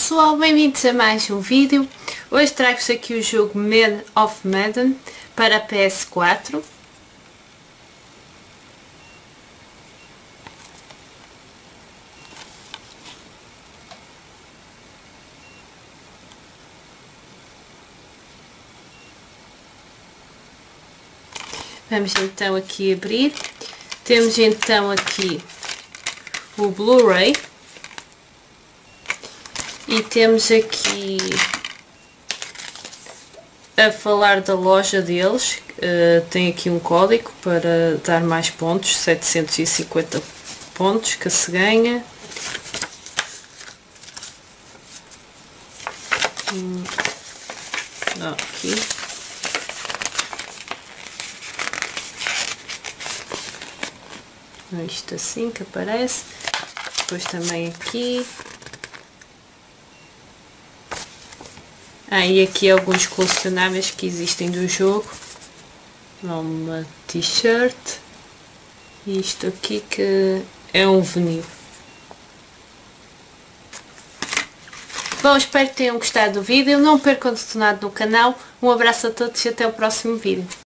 pessoal, bem-vindos a mais um vídeo. Hoje trago-vos aqui o jogo Man of Medan para a PS4. Vamos então aqui abrir. Temos então aqui o Blu-ray. E temos aqui a falar da loja deles, tem aqui um código para dar mais pontos, 750 pontos que se ganha. Aqui. Isto assim que aparece, depois também aqui. E aqui alguns colecionáveis que existem do jogo. Uma t-shirt. E isto aqui que é um vinil. Bom, espero que tenham gostado do vídeo. Não percam de tornar no canal. Um abraço a todos e até o próximo vídeo.